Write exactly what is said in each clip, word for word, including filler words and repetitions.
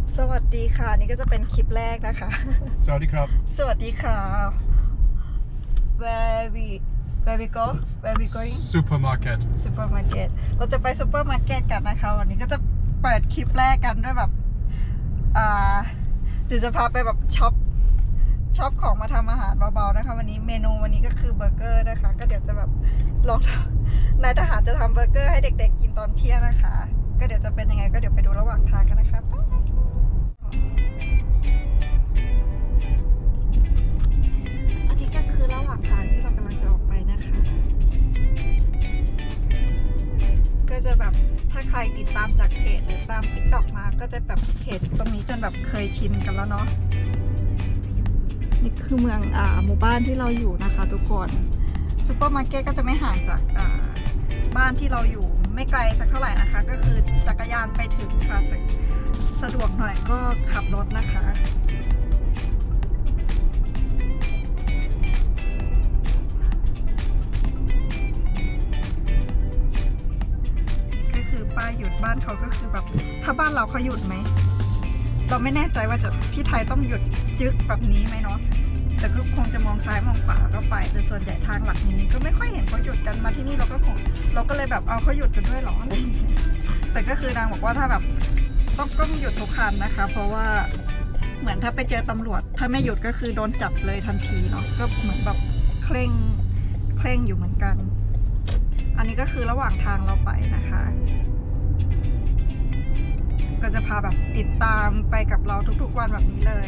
สวัสดีค่ะนี่ก็จะเป็นคลิปแรกนะคะสวัสดีครับสวัสดีค่ะ where we where we go where we going supermarket supermarket เราจะไปซูเปอร์มาร์เก็ตกันนะคะวันนี้ก็จะเปิดคลิปแรกกันด้วยแบบอ่าเดี๋ยวจะพาไปแบบช็อปช็อปของมาทำอาหารเบาๆนะคะวันนี้เมนูวันนี้ก็คือเบอร์เกอร์นะคะก็เดี๋ยวจะแบบลองนายทหารจะทำเบอร์เกอร์ให้เด็กๆกินตอนเที่ยงนะคะก็เดี๋ยวจะเป็นยังไงก็เดี๋ยวไปดูระหว่างทางกันนะคะอันนี้ก็คือระหว่างทางที่เรากำลังจะออกไปนะคะก็จะแบบถ้าใครติดตามจากเพจหรือตาม ติ๊กต็อก มาก็จะแบบเห็นตรงนี้จนแบบเคยชินกันแล้วเนาะนี่คือเมืองอ่าหมู่บ้านที่เราอยู่นะคะทุกคนซูเปอร์มาร์เก็ตก็จะไม่ห่างจากอ่าบ้านที่เราอยู่ไม่ไกลสักเท่าไหร่นะคะก็คือจักรยานไปถึงค่ะแต่สะดวกหน่อยก็ขับรถนะคะก็คือป้ายหยุดบ้านเขาก็คือแบบถ้าบ้านเราเขาหยุดไหมเราไม่แน่ใจว่าจะที่ไทยต้องหยุดจึ๊กแบบนี้ไหมเนาะแต่ก็คงจะมองซ้ายมองขวาแล้วก็ไปแต่ส่วนใหญ่ทางหลักนี้ก็ไม่ค่อยเห็นเขาหยุดกันมาที่นี่เราก็คงเราก็เลยแบบเอาเขาหยุดกันด้วยหรออะไรอย่างเงี้ยแต่ก็คือนางบอกว่าถ้าแบบต้องต้องหยุดทุกคันนะคะเพราะว่าเหมือนถ้าไปเจอตำรวจถ้าไม่หยุดก็คือโดนจับเลยทันทีเนาะก็เหมือนแบบเคร่งเคร่งอยู่เหมือนกันอันนี้ก็คือระหว่างทางเราไปนะคะก็จะพาแบบติดตามไปกับเราทุกๆวันแบบนี้เลย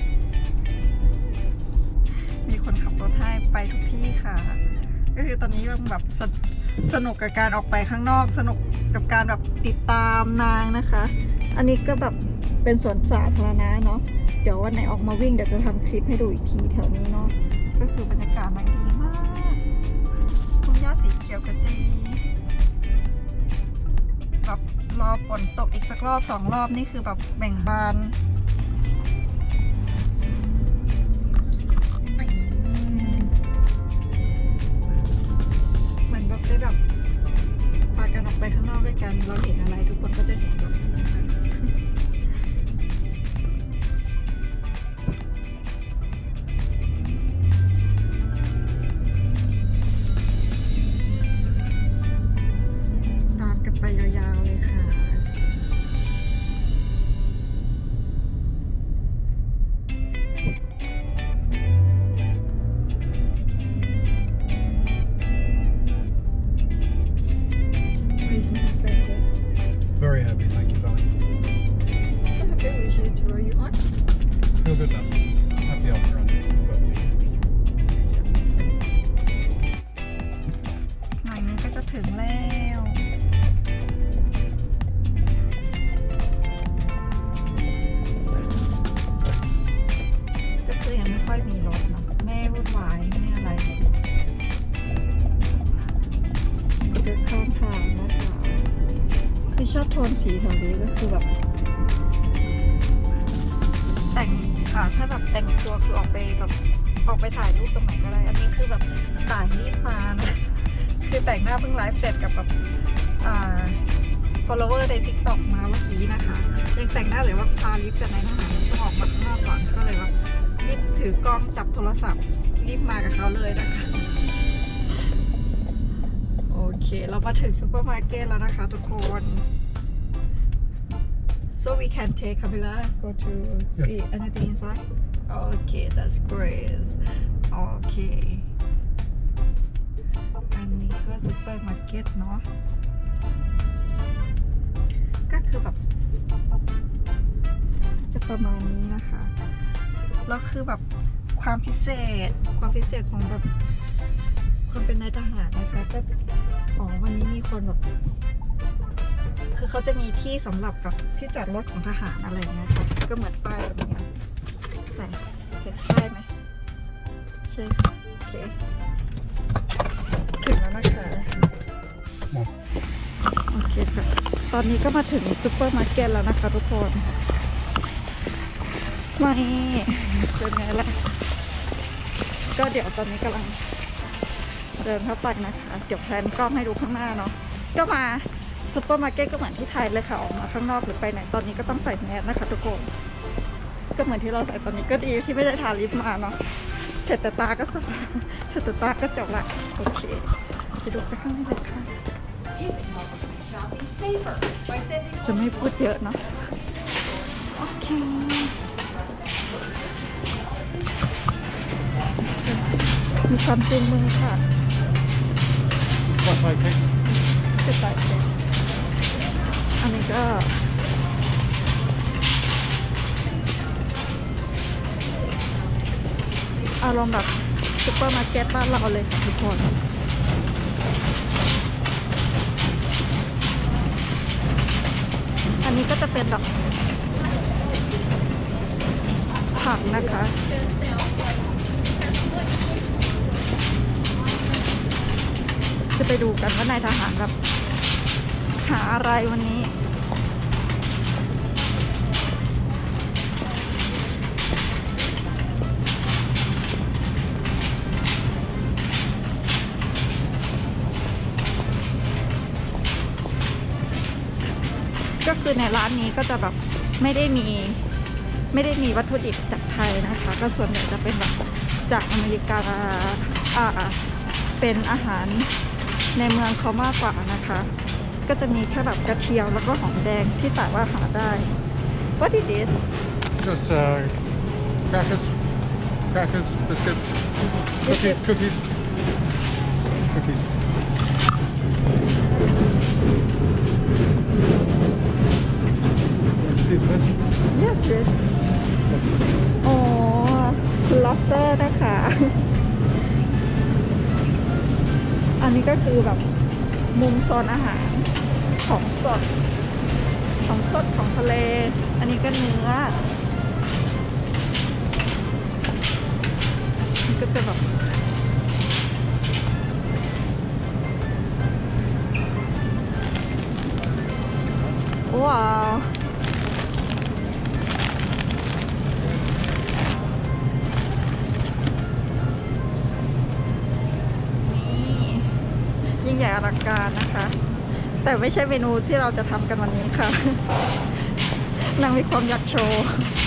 มีคนขับรถให้ไปทุกที่ค่ะก็คือตอนนี้แบบส, สนุกกับการออกไปข้างนอกสนุกกับการแบบติดตามนางนะคะอันนี้ก็แบบเป็นสวนสาธารณะเนาะเดี๋ยววันไหนออกมาวิ่งเดี๋ยวจะทำคลิปให้ดูอีกทีแถวนี้เนาะก็คือบรรยากาศนางดีมากทุ่งหญ้าสีเขียวกระจีแบบรอฝนตกอีกสักรอบสองรอบนี่คือแบบแบ่งบานเหมือนแบบได้แบบพากันออกไปข้างนอกด้วยกันเราเห็นอะไรทุกคนก็จะเห็นแบบนี้นะคะตามกันไปยาวๆเลยค่ะ Very happy, thank you, darling. So happy with you too. Are you hot? Feel good now. Happy after run. It's thirsty. หน่อยนึงก็จะถึงแล้วก็คือยังไม่ค่อยมีรถเนาะแม่วุ่นวายไม่อะไรเดินข้ามทางนะคะคือชอบโทนสีแถวนี้ก็คือแบบแต่งค่ะถ้าแบบแต่งตัวคือออกไปแบบออกไปถ่ายรูปตรงไหนก็ได้อันนี้คือแบบต่างรีบมานะคือแต่งหน้าเพิ่งไลฟ์เสร็จกับแบบอ่า follower ใน ติ๊กต็อก มาเมื่อกี้นะคะยังแต่งหน้าหรือว่าพาลิฟต์กันในทหารต้องออกมาข้างนอกก่อนก็เลยว่ารีบถือกล้องจับโทรศัพท์รีบมากับเขาเลยนะคะโอเคเรามาถึงซูเปอร์มาร์เก็ตแล้วนะคะทุกคน so we can take Camilla go to see yes. anything inside okay that's great okay อันนี้ก็ซูเปอร์มาร์เก็ตเนาะก็คือแบบจะประมาณนี้นะคะแล้วคือแบบความพิเศษความพิเศษของแบบคนเป็นนายทหารนะคะก็อ๋อวันนี้มีคนแบบคือเขาจะมีที่สำหรับกับที่จอดรถของทหารอะไรอย่างเงี้ยค่ะก็เหมือนป้ายแบบนี้แต่เห็นป้ายไหมใช่ค่ะโอเคถึงแล้วนะคะโอเคค่ะตอนนี้ก็มาถึงซุปเปอร์มาร์เก็ตแล้วนะคะทุกคนไม่เป็นไงล่ะก็เดี๋ยวตอนนี้กำลังเดินเข้าไปนะคะเดี๋ยวแพลนกล้องให้ดูข้างหน้าเนาะก็มาสซูเปอร์มาร์เก็ตก็เหมือนที่ไทยเลยค่ะออกมาข้างนอกหรือไปไหนตอนนี้ก็ต้องใส่แมสนะคะทุกคนก็เหมือนที่เราใส่ตอนนี้ก็ดีที่ไม่ได้ทาลิปมาเนาะเสร็จแต่ตาก็สบายเสร็จแต่ตาก็จบละโอเคไปดูไปข้างในเลยค่ะจะไม่พูดเยอะเนาะโอเคมีความจูงมือค่ะ What's like cake? จะใส่เสร็จอันนี้ก็อารมณ์แบบซุปเปอร์มาร์เก็ตบ้านเราเลยค่ะทุกคนอันนี้ก็จะเป็นแบบผักนะคะจะไปดูกันว่านายทหารแบบหาอะไรวันนี้ก็คือในร้านนี้ก็จะแบบไม่ได้มีไม่ได้มีวัตถุดิบจากไทยนะคะก็ส่วนใหญ่จะเป็นแบบจากอเมริกาอ่าเป็นอาหารในเมืองเขามากกว่านะคะก็จะมีแค่แบบกระเทียมแล้วก็หอมแดงที่แต่ว่าหาได้ What is this? Just uh, crackers, crackers, biscuits, cookies, cookies, cookies. Want to see this? Yes, yes. อ๋อ lobster นะคะ อันนี้ก็คือแบบมุมโซนอาหารของสดของสดของทะเลอันนี้ก็เนื้อมันก็จะแบบว้าวยิ่งใหญ่อลังการนะคะแต่ไม่ใช่เมนูที่เราจะทำกันวันนี้ค่ะ นางมีความอยากโชว์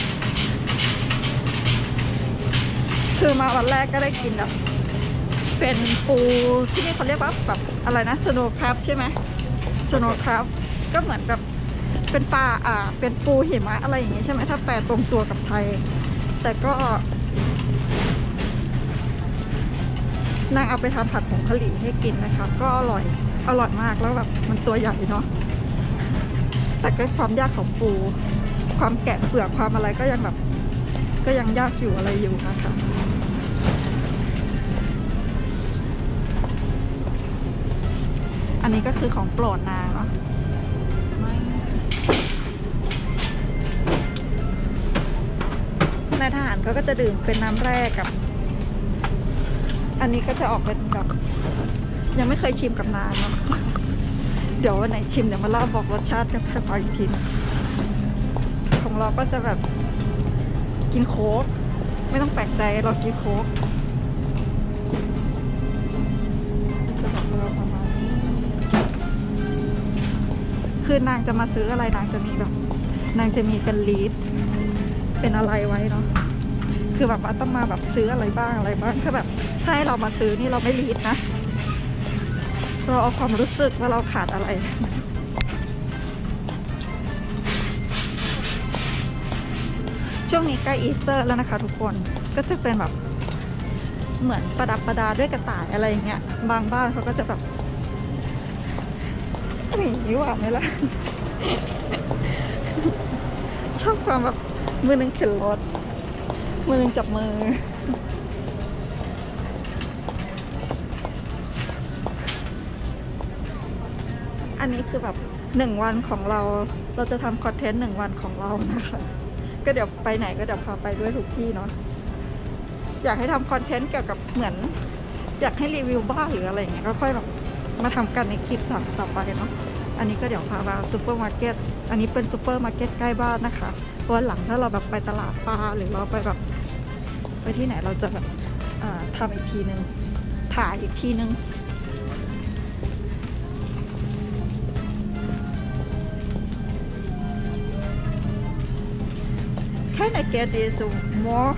คือมาวันแรกก็ได้กินแบบเป็นปูที่นี่เขาเรียกว่าแบบอะไรนะสโนว์คราฟใช่ไหมสโนว์คราฟก็เหมือนแบบเป็นปลาอ่าเป็นปูหิมะอะไรอย่างงี้ใช่ไหมถ้าแปลตรงตัวกับไทยแต่ก็นางเอาไปทำผัดผงกะหรี่ให้กินนะคะก็อร่อยอร่อยมากแล้วแบบมันตัวใหญ่เนาะแต่ก็ความยากของปูความแกะเปลือกความอะไรก็ยังแบบก็ยังยากอยู่อะไรอยู่นะคะอันนี้ก็คือของโปรดนางเนาะนายทหารเขาก็จะดื่มเป็นน้ำแร่กับอันนี้ก็จะออกเป็นแบบยังไม่เคยชิมกับนางเนาะเดี๋ยววันไหนชิมเดี๋ยวมาเล่าบอกรสชาติกันให้ฟังอีกทีของเราก็จะแบบกินโค้กไม่ต้องแปลกใจเรากินโค้กจะบอกเราประมาณนี้คือนางจะมาซื้ออะไรนางจะมีแบบนางจะมีเป็นลีดเป็นอะไรไว้เนาะคือแบบว่าต้องมาแบบซื้ออะไรบ้างอะไรบ้างถ้าแบบถ้าให้เรามาซื้อนี่เราไม่ลีดนะเราเอาความรู้สึกว่าเราขาดอะไรช่วงนี้ใกล้อีสเตอร์แล้วนะคะทุกคนก็จะเป็นแบบเหมือนประดับประดาด้วยกระต่ายอะไรอย่างเงี้ยบางบ้านเขาก็จะแบบอะไรอย่างนี้หว่าไหมล่ะ ชอบความแบบมือหนึ่งเข็นรถมือหนึ่งจับมืออันนี้คือแบบหนึ่งวันของเราเราจะทำคอนเทนต์หนึ่งวันของเรานะคะก็เดี๋ยวไปไหนก็เดี๋ยวพาไปด้วยทุกที่เนาะอยากให้ทำคอนเทนต์เกี่ยวกับเหมือนอยากให้รีวิวบ้านหรืออะไรอย่างเงี้ยก็ค่อยแบบมาทำกันในคลิปต่อไปเนาะอันนี้ก็เดี๋ยวพามาซูเปอร์มาร์เก็ตอันนี้เป็นซูเปอร์มาร์เก็ตใกล้บ้านนะคะวันหลังถ้าเราแบบไปตลาดปลาหรือเราไปแบบไปที่ไหนเราจะแบบทำอีกทีนึงถ่ายอีกทีนึง Can I get this more?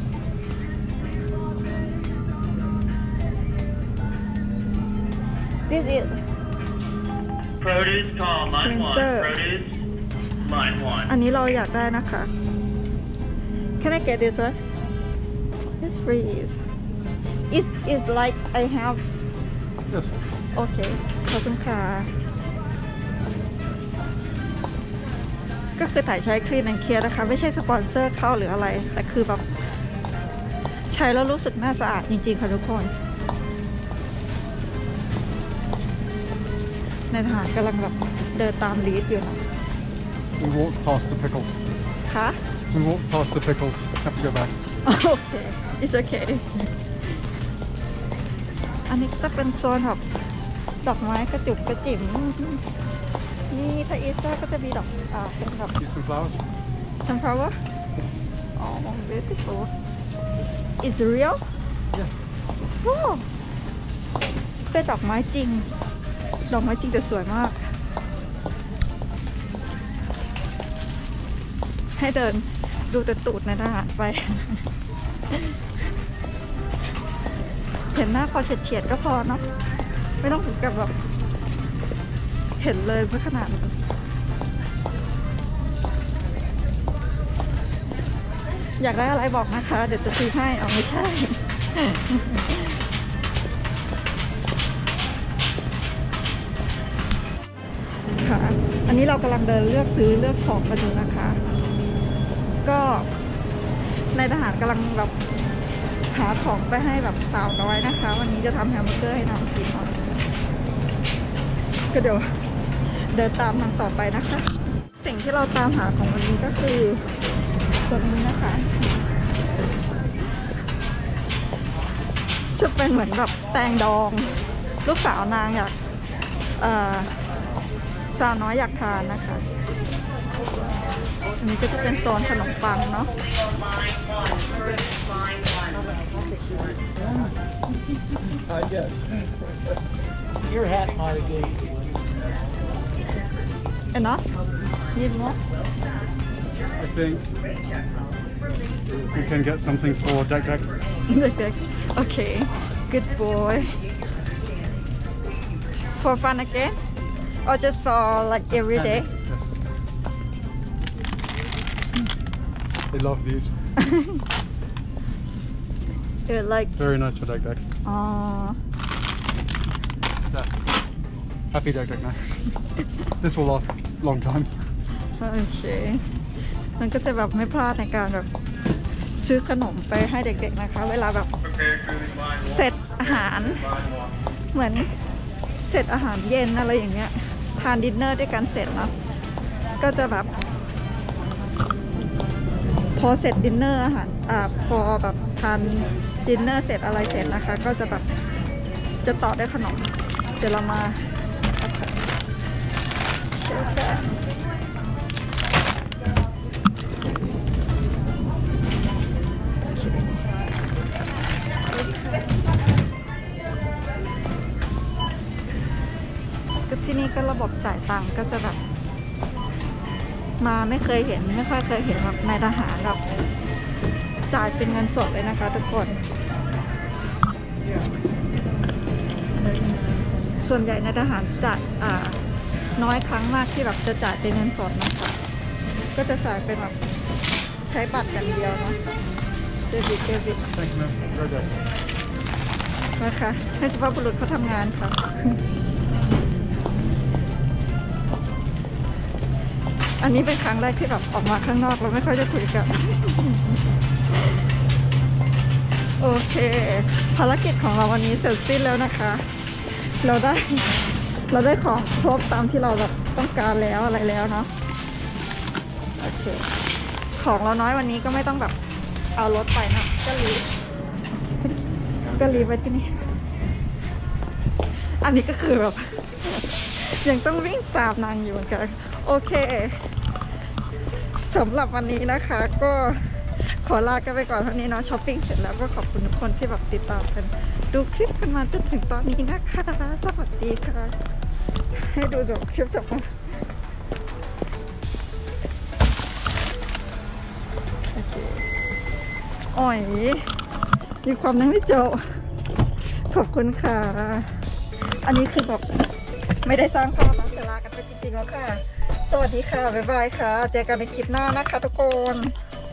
This is Produce call line one. Cleanser. Produce line one. อันนี้เราอยากได้นะคะ Can I get this one? Yes, please. It is like I have. Yes. โอเค ขอบคุณค่ะ ก็คือถ่ายใช้คลีนแอนด์เคลียร์นะคะ ไม่ใช่สปอนเซอร์เข้าหรืออะไร แต่คือแบบใช้แล้วรู้สึกน่าสะอาดจริงๆค่ะทุกคน ในทหารกำลังแบบเดินตามลีดอยู่นะ We walked past the pickles. คะ We walked past the pickles. Have to go back. โอเค it's okay อันนี้ก็จะเป็นโซนแบบดอกไม้กระจุกกระจิ๋มนี่ถ้าอีสเตอร์ก็จะมีดอกอ่าเป็นแบบ See some flowers. sunflower oh beautiful it's real Yeah. ว้าวเป็นดอกไม้จริง ดอกไม้จริงแต่สวยมาก ให้เดินดูแต่ตูดในทหารไป เห็นหน้าพอเฉียดๆก็พอเนาะไม่ต้องถึงกับแบบเห็นเลยเพื่อขนาดนั้นอยากได้อะไรบอกนะคะ เดี๋ยวจะซื้อให้เอาไม่ใช่ ค่ะ อันนี้เรากำลังเดินเลือกซื้อเลือกของกันอยู่นะคะ ก็นายทหารกำลังแบบหาของไปให้แบบสาวน้อยนะคะ วันนี้จะทำแฮมเบอร์เกอร์ให้น้องกินเนาะก็เดี๋ยวเดินตามทางต่อไปนะคะ สิ่งที่เราตามหาของวันนี้ก็คือตัวนี้นะคะจะเป็นเหมือนแบบแตงดองลูกสาวนางอยากเอ่อสาวน้อยอยากทานนะคะ อันนี้ก็จะเป็นโซนขนมปังเนาะ Uh, yes. Your hat might have gave you. enough need more I think we can get something for Deck Deck. okay good boy for fun again or just for like every day Yes. They love these. you like Very nice for Deck Deck. uh There. Happy Deck Deck now. This will last a long time. โอเคมันก็จะแบบไม่พลาดในการแบบซื้อขนมไปให้เด็กๆนะคะ เวลาแบบเสร็จอาหารเหมือนเสร็จอาหารเย็นอะไรอย่างเงี้ยทานดินเนอร์ด้วยกันเสร็จเนาะก็จะแบบพอเสร็จดินเนอร์อาหารอ่าพอแบบทานดินเนอร์เสร็จอะไรเสร็จนะคะ ก็จะแบบจะต่อด้วยขนมเดี๋ยวเรามาเชื่อกันก็ที่นี่ก็ระบบจ่ายตังค์ก็จะแบบมาไม่เคยเห็นไม่ค่อยเคยเห็นแบบนายทหารแบบจ่ายเป็นเงินสดเลยนะคะทุกคนส่วนใหญ่นายทหารจ่ายอ่าน้อยครั้งมากที่แบบจะจ่ายเป็นเงินสดนะคะก็จะจ่ายเป็นแบบใช้บัตรกันเดียวเนาะเดบิตเดบิต Thank you, ma'am. Very good. นะคะให้สุภาพบุรุษเขาทำงานค่ะ อันนี้เป็นครั้งแรกที่แบบออกมาข้างนอกเราไม่ค่อยจะคุยกัน โอเค ภารกิจของเราวันนี้เสร็จสิ้นแล้วนะคะ เราได้เราได้ของครบตามที่เราแบบต้องการแล้วอะไรแล้วเนาะโอเคของเราน้อยวันนี้ก็ไม่ต้องแบบเอารถไปนะก็รีบก็รีบไปที่นี่อันนี้ก็คือแบบ ยังต้องวิ่งตามนางอยู่เหมือนกันโอเคสำหรับวันนี้นะคะก็ขอลากันไปก่อนเท่านี้เนาะช้อปปิ้งเสร็จแล้วก็ขอบคุณทุกคนที่แบบติดตามกันดูคลิปกันมาจนถึงตอนนี้นะคะสวัสดีค่ะให้ดูจบคลิปจบมาโอเคอ่อย มีความนึงไม่โจบขอบคุณค่ะ อันนี้คือแบบไม่ได้สร้างภาพนะเวลากันไปจริงๆแล้วค่ะ สวัสดีค่ะ บ๊ายบายค่ะ เจอกันในคลิปหน้านะคะทุกคน